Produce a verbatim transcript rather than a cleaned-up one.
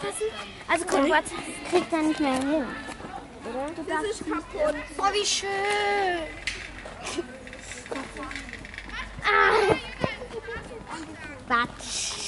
anfassen. Also guck, was kriegt er nicht mehr hin. Oder? Das ist kaputt. Oh, wie schön. Ah. Batsch.